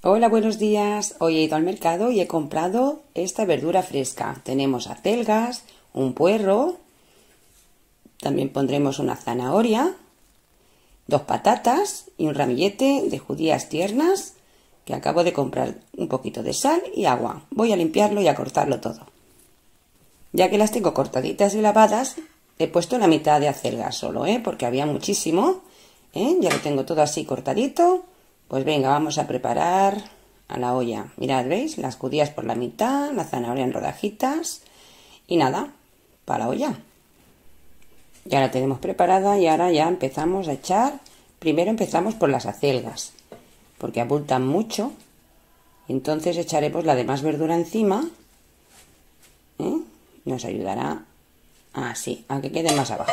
Hola, buenos días. Hoy he ido al mercado y he comprado esta verdura fresca. Tenemos acelgas, un puerro, también pondremos una zanahoria, 2 patatas y un ramillete de judías tiernas que acabo de comprar, un poquito de sal y agua. Voy a limpiarlo y a cortarlo todo. Ya que las tengo cortaditas y lavadas, he puesto la mitad de acelgas solo, porque había muchísimo. Ya lo tengo todo así cortadito. Pues venga, vamos a preparar a la olla. Mirad, ¿veis? Las judías por la mitad, la zanahoria en rodajitas y nada, para la olla. Ya la tenemos preparada y ahora ya empezamos a echar. Primero empezamos por las acelgas, porque abultan mucho. Entonces echaremos la demás verdura encima. Nos ayudará así, a que quede más abajo.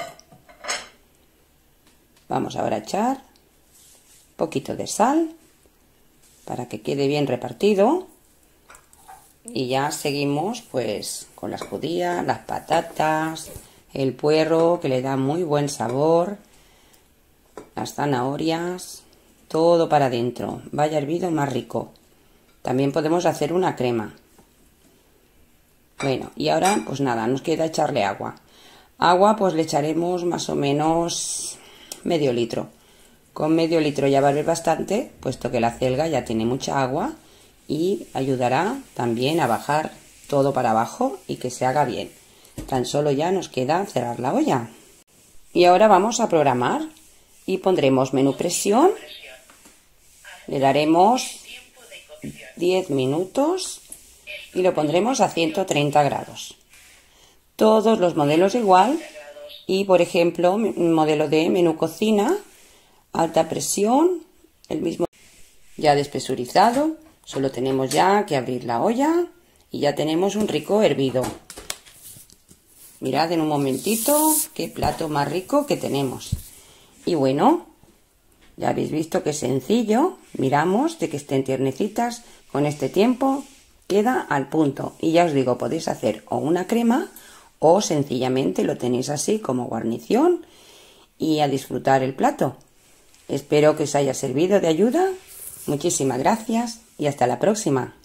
Vamos ahora a echar poquito de sal para que quede bien repartido y ya seguimos pues con las judías, las patatas, el puerro que le da muy buen sabor, las zanahorias, todo para adentro. Vaya hervido más rico. También podemos hacer una crema. Bueno, y ahora pues nada, nos queda echarle agua. Agua pues le echaremos más o menos medio litro. Con medio litro ya va a haber bastante, puesto que la acelga ya tiene mucha agua y ayudará también a bajar todo para abajo y que se haga bien. Tan solo ya nos queda cerrar la olla. Y ahora vamos a programar y pondremos menú presión. Le daremos 10 minutos y lo pondremos a 130 grados. Todos los modelos igual y, por ejemplo, un modelo de menú cocina, alta presión, el mismo ya despresurizado, solo tenemos ya que abrir la olla y ya tenemos un rico hervido. Mirad en un momentito qué plato más rico que tenemos. Y bueno, ya habéis visto que es sencillo, miramos de que estén tiernecitas, con este tiempo queda al punto. Y ya os digo, podéis hacer o una crema o sencillamente lo tenéis así como guarnición y a disfrutar el plato. Espero que os haya servido de ayuda. Muchísimas gracias y hasta la próxima.